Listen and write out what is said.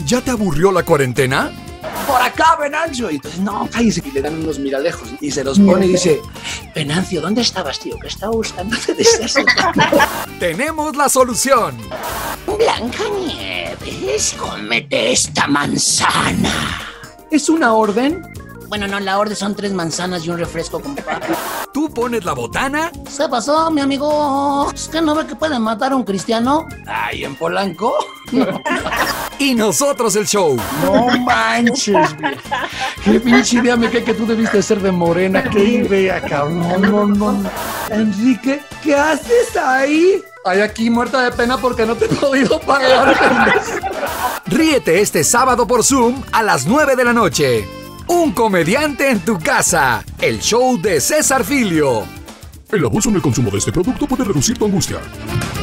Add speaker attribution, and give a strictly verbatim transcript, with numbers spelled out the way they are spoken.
Speaker 1: ¿Ya te aburrió la cuarentena?
Speaker 2: Por acá, Venancio. Y entonces, no, cállese, y le dan unos miralejos. Y se los pone y dice, Venancio, ¿dónde estabas, tío? Que estaba buscándote desde hace tanto.
Speaker 1: Tenemos la solución.
Speaker 3: Blancanieves, cómete esta manzana.
Speaker 2: ¿Es una orden?
Speaker 3: Bueno, no, la orden son tres manzanas y un refresco con papa.
Speaker 1: Tú pones la botana.
Speaker 3: ¿Qué pasó, mi amigo? ¿Es que no ve que pueden matar a un cristiano?
Speaker 2: Ay, ¿en Polanco?
Speaker 1: Y nosotros el show.
Speaker 2: No manches, vieja. Qué pinche idea me cae que tú debiste ser de Morena. Qué idea, cabrón. No, no, no. Enrique, ¿qué haces ahí? Ay, aquí muerta de pena porque no te he podido pagar.
Speaker 1: Ríete este sábado por Zoom a las nueve de la noche. Un comediante en tu casa. El show de César Filio.
Speaker 4: El abuso en el consumo de este producto puede reducir tu angustia.